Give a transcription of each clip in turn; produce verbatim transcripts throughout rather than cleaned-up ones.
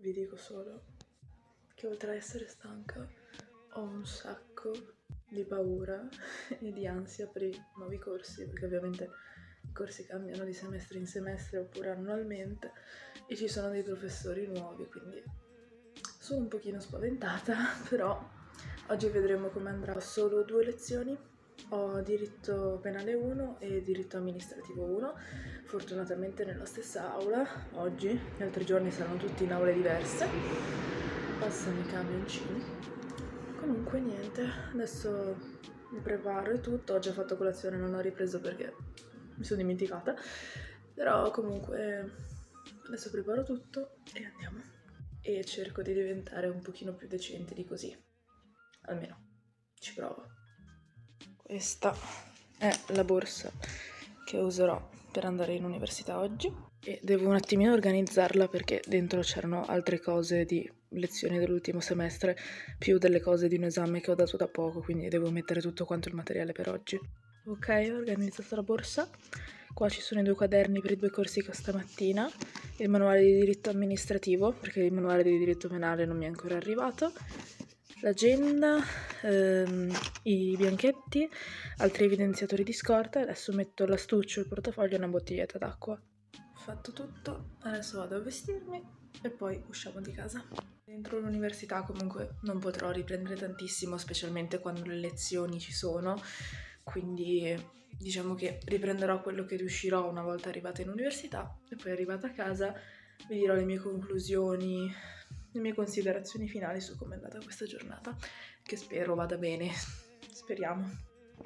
vi dico solo che oltre ad essere stanca ho un sacco di paura e di ansia per i nuovi corsi, perché ovviamente i corsi cambiano di semestre in semestre oppure annualmente e ci sono dei professori nuovi, quindi sono un pochino spaventata, però oggi vedremo come andrà. Ho solo due lezioni, ho diritto penale uno e diritto amministrativo uno, fortunatamente nella stessa aula oggi, gli altri giorni saranno tutti in aule diverse, passano i camioncini. Comunque niente, adesso mi preparo e tutto, ho già fatto colazione, non ho ripreso perché mi sono dimenticata, però comunque adesso preparo tutto e andiamo. E cerco di diventare un pochino più decente di così, almeno ci provo. Questa è la borsa che userò per andare in università oggi e devo un attimino organizzarla perché dentro c'erano altre cose di lezioni dell'ultimo semestre più delle cose di un esame che ho dato da poco, quindi devo mettere tutto quanto il materiale per oggi. Ok, ho organizzato la borsa. Qua ci sono i due quaderni per i due corsi che ho stamattina, il manuale di diritto amministrativo, perché il manuale di diritto penale non mi è ancora arrivato, l'agenda, ehm, i bianchetti, altri evidenziatori di scorta, adesso metto l'astuccio, il portafoglio e una bottiglietta d'acqua. Ho fatto tutto, adesso vado a vestirmi e poi usciamo di casa. Dentro l'università comunque non potrò riprendere tantissimo, specialmente quando le lezioni ci sono, quindi diciamo che riprenderò quello che riuscirò una volta arrivata in università e poi arrivata a casa vi dirò le mie conclusioni, le mie considerazioni finali su come è andata questa giornata, che spero vada bene, speriamo.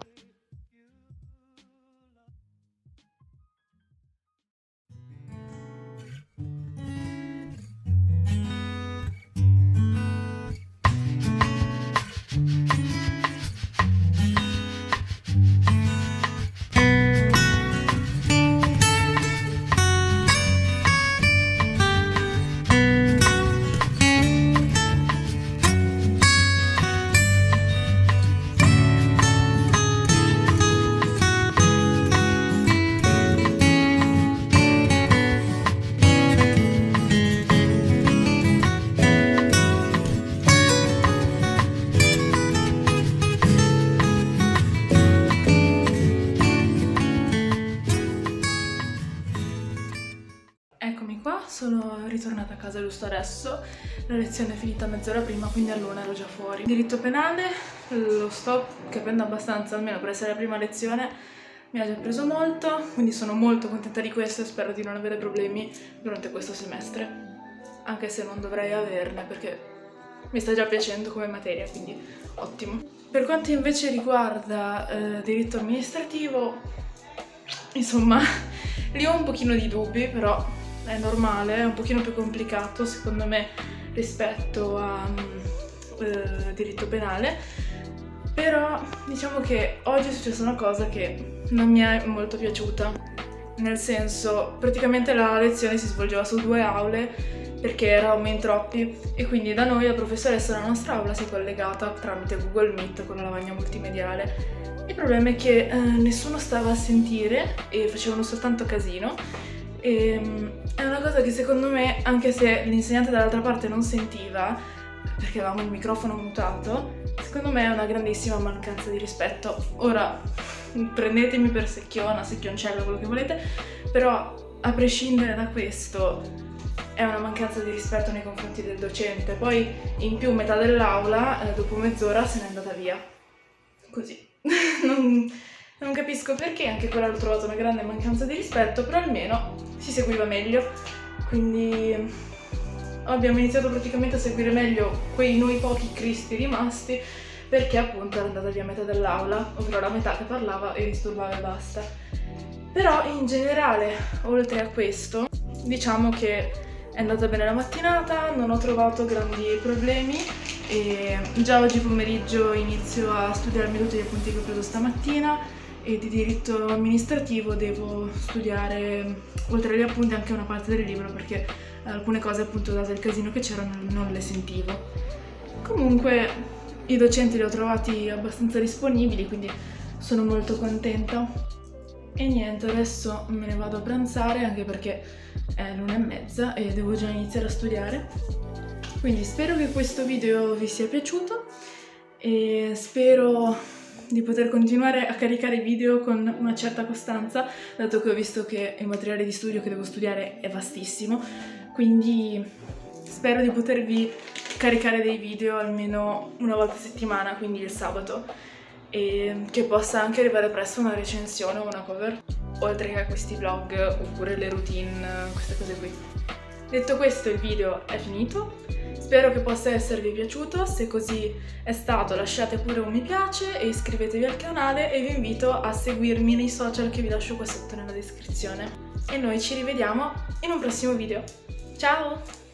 Eccomi qua, sono ritornata a casa giusto adesso, la lezione è finita mezz'ora prima, quindi all'una ero già fuori. Diritto penale lo sto capendo abbastanza, almeno per essere la prima lezione mi ha già preso molto, quindi sono molto contenta di questo e spero di non avere problemi durante questo semestre, anche se non dovrei averne perché mi sta già piacendo come materia, quindi ottimo. Per quanto invece riguarda eh, diritto amministrativo, insomma, lì ho un pochino di dubbi, però è normale, è un pochino più complicato secondo me rispetto a eh, diritto penale, però diciamo che oggi è successa una cosa che non mi è molto piaciuta, nel senso praticamente la lezione si svolgeva su due aule perché eravamo in troppi e quindi da noi la professoressa della nostra aula si è collegata tramite Google Meet con la lavagna multimediale. Il problema è che eh, nessuno stava a sentire e facevano soltanto casino. E, è una cosa che secondo me, anche se l'insegnante dall'altra parte non sentiva, perché avevamo il microfono mutato, secondo me è una grandissima mancanza di rispetto. Ora, prendetemi per secchiona, secchioncello, quello che volete, però a prescindere da questo è una mancanza di rispetto nei confronti del docente. Poi in più metà dell'aula, eh, dopo mezz'ora, se n'è andata via. Così. non... Non capisco perché, anche quella l'ho trovato una grande mancanza di rispetto, però almeno si seguiva meglio, quindi abbiamo iniziato praticamente a seguire meglio quei noi pochi cristi rimasti, perché appunto era andata via metà dell'aula, ovvero la metà che parlava e disturbava e basta. Però in generale, oltre a questo, diciamo che è andata bene la mattinata, non ho trovato grandi problemi e già oggi pomeriggio inizio a studiarmi tutti gli appunti che ho preso stamattina e di diritto amministrativo devo studiare, oltre agli appunti, anche una parte del libro perché alcune cose, appunto, dato il casino che c'era, non, non le sentivo. Comunque i docenti li ho trovati abbastanza disponibili, quindi sono molto contenta. E niente, adesso me ne vado a pranzare anche perché è l'una e mezza e devo già iniziare a studiare. Quindi spero che questo video vi sia piaciuto e spero di poter continuare a caricare video con una certa costanza, dato che ho visto che il materiale di studio che devo studiare è vastissimo, quindi spero di potervi caricare dei video almeno una volta a settimana, quindi il sabato, e che possa anche arrivare presto una recensione o una cover, oltre che a questi vlog oppure le routine, queste cose qui. Detto questo, il video è finito, spero che possa esservi piaciuto. Se così è stato, lasciate pure un mi piace e iscrivetevi al canale, e vi invito a seguirmi nei social che vi lascio qua sotto nella descrizione. E noi ci rivediamo in un prossimo video. Ciao!